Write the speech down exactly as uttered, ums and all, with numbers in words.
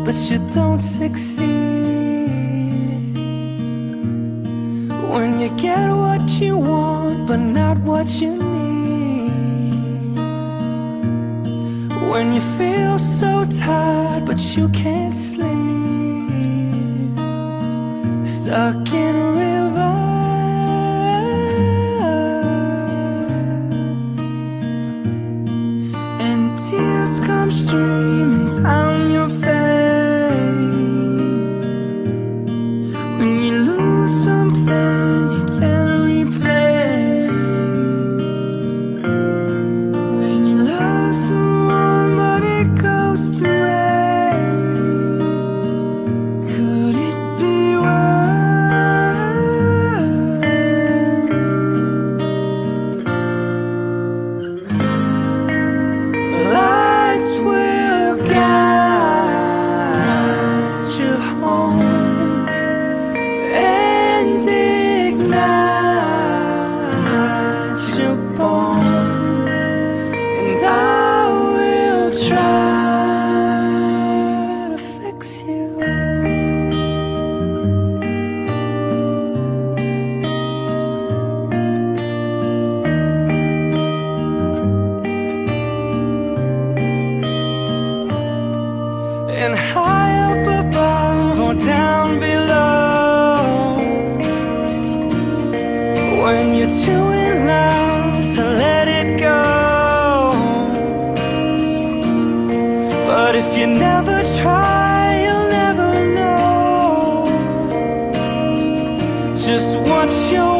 but you don't succeed. When you get what you want, but not what you need. When you feel so tired, but you can't sleep. Stuck in a river, and tears come streaming down your face. When you lose something you can't replace. When you love someone but it goes to waste. Could it be worse? Lights will guide you home and ignite your bones, and I will try to fix you. And high up above or down below, when you're too in love to let it go. But if you never try, you'll never know just what you're